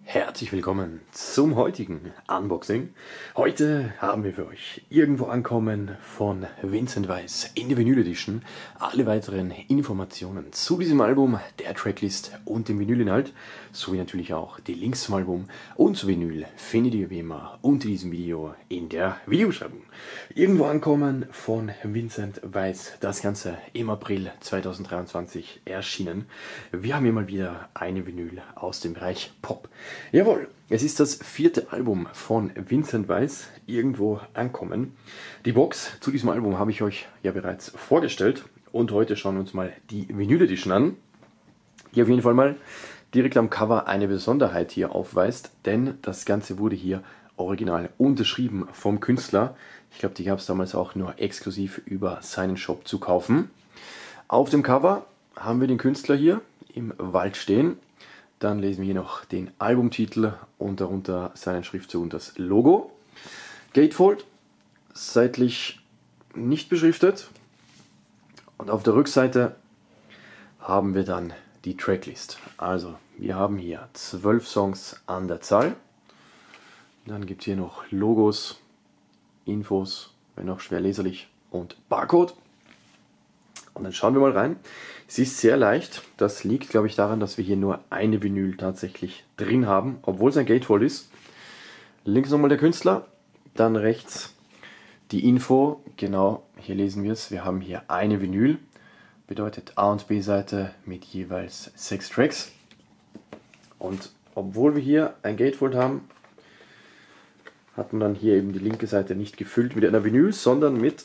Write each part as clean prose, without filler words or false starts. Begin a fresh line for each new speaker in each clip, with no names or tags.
Herzlich willkommen zum heutigen Unboxing. Heute haben wir für euch Irgendwo ankommen von Vincent Weiss in der Vinyl Edition. Alle weiteren Informationen zu diesem Album, der Tracklist und dem Vinylinhalt, sowie natürlich auch die Links zum Album und zu Vinyl findet ihr wie immer unter diesem Video in der Videobeschreibung. Irgendwo ankommen von Vincent Weiss, das Ganze im April 2023 erschienen. Wir haben hier mal wieder eine Vinyl aus dem Bereich Pop. Jawohl, es ist das 4. Album von Vincent Weiss, Irgendwo ankommen. Die Box zu diesem Album habe ich euch ja bereits vorgestellt und heute schauen wir uns mal die Vinyl Edition an, die auf jeden Fall mal direkt am Cover eine Besonderheit hier aufweist, denn das Ganze wurde hier original unterschrieben vom Künstler. Ich glaube, die gab es damals auch nur exklusiv über seinen Shop zu kaufen. Auf dem Cover haben wir den Künstler hier im Wald stehen. Dann lesen wir hier noch den Albumtitel und darunter seinen Schriftzug und das Logo. Gatefold, seitlich nicht beschriftet. Und auf der Rückseite haben wir dann die Tracklist. Also wir haben hier 12 Songs an der Zahl. Dann gibt es hier noch Logos, Infos, wenn auch schwer leserlich, und Barcode. Und dann schauen wir mal rein. Sie ist sehr leicht. Das liegt, glaube ich, daran, dass wir hier nur eine Vinyl tatsächlich drin haben, obwohl es ein Gatefold ist. Links nochmal der Künstler, dann rechts die Info. Genau, hier lesen wir es. Wir haben hier eine Vinyl, bedeutet A- und B-Seite mit jeweils 6 Tracks. Und obwohl wir hier ein Gatefold haben, hat man dann hier eben die linke Seite nicht gefüllt mit einer Vinyl, sondern mit,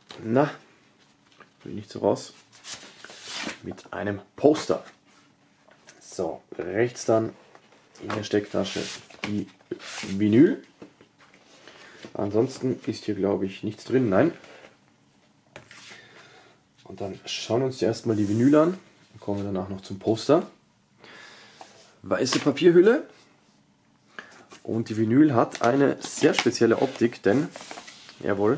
will nicht so raus, mit einem Poster. So, rechts dann in der Stecktasche die Vinyl. Ansonsten ist hier, glaube ich, nichts drin, nein. Und dann schauen wir uns erstmal die Vinyl an. Dann kommen wir danach noch zum Poster. Weiße Papierhülle. Und die Vinyl hat eine sehr spezielle Optik, denn, jawohl,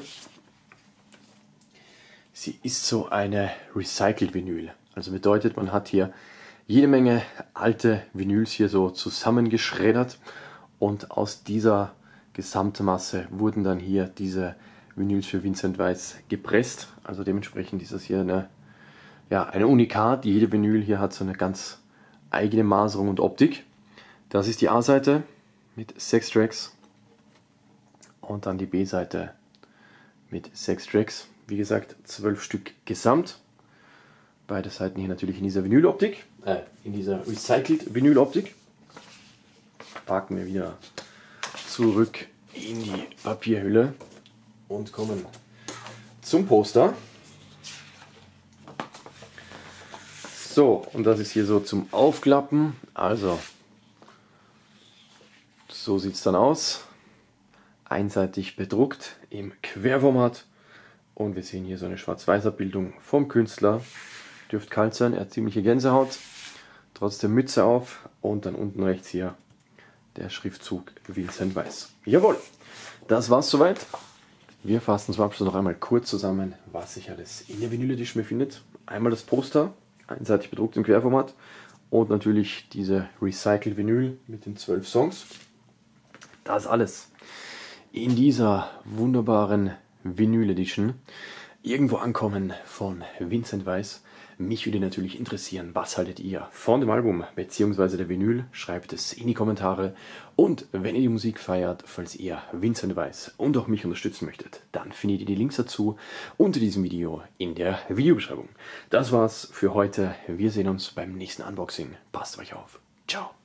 sie ist so eine Recycled-Vinyl. Also bedeutet, man hat hier jede Menge alte Vinyls hier so zusammengeschreddert und aus dieser Gesamtmasse wurden dann hier diese Vinyls für Vincent Weiss gepresst. Also dementsprechend ist das hier eine Unikat. Jede Vinyl hier hat so eine ganz eigene Maserung und Optik. Das ist die A-Seite mit 6 Tracks und dann die B-Seite mit 6 Tracks. Wie gesagt, 12 Stück gesamt. Beide Seiten hier natürlich in dieser Vinyloptik, in dieser Recycled Vinyloptik. Packen wir wieder zurück in die Papierhülle und kommen zum Poster. So, und das ist hier so zum Aufklappen. Also, so sieht es dann aus. Einseitig bedruckt im Querformat. Und wir sehen hier so eine Schwarz-Weiß-Abbildung vom Künstler. Dürfte kalt sein, er hat ziemliche Gänsehaut. Trotzdem Mütze auf und dann unten rechts hier der Schriftzug Vincent Weiss. Jawohl, das war's soweit. Wir fassen zum Abschluss noch einmal kurz zusammen, was sich alles in der Vinyl Edition befindet. Einmal das Poster, einseitig bedruckt im Querformat, und natürlich diese Recycled Vinyl mit den 12 Songs. Das alles in dieser wunderbaren Vinyl Edition. Irgendwo ankommen von Vincent Weiss. Mich würde natürlich interessieren, was haltet ihr von dem Album bzw. der Vinyl? Schreibt es in die Kommentare. Und wenn ihr die Musik feiert, falls ihr Vincent Weiss und auch mich unterstützen möchtet, dann findet ihr die Links dazu unter diesem Video in der Videobeschreibung. Das war's für heute. Wir sehen uns beim nächsten Unboxing. Passt auf euch auf. Ciao.